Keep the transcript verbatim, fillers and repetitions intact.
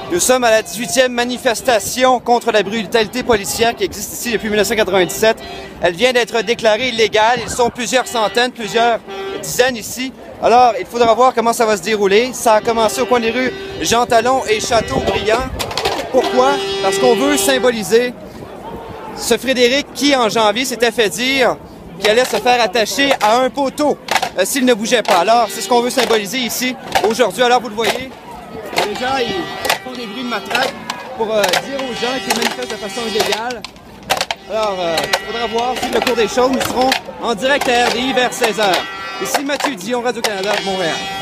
Nous sommes à la dix-huitième manifestation contre la brutalité policière qui existe ici depuis mille neuf cent quatre-vingt-dix-sept. Elle vient d'être déclarée illégale. Ils sont plusieurs centaines, plusieurs dizaines ici. Alors, il faudra voir comment ça va se dérouler. Ça a commencé au coin des rues Jean Talon et Châteaubriand. Pourquoi? Parce qu'on veut symboliser ce Frédéric qui, en janvier, s'était fait dire qu'il allait se faire attacher à un poteau euh, s'il ne bougeait pas. Alors, c'est ce qu'on veut symboliser ici, aujourd'hui. Alors, vous le voyez, les gens, ils font des bruits de matraque pour euh, dire aux gens qu'ils manifestent de façon illégale. Alors, il euh, faudra voir si le cours des choses, nous serons en direct à R D I vers seize heures. Ici Mathieu Dion, Radio-Canada, Montréal.